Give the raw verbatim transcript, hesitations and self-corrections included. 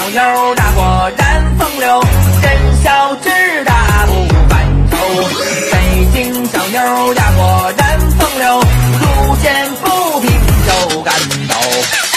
妞大果然风流，人小志大不犯愁。北京小妞大果然风流，路见不平就敢走。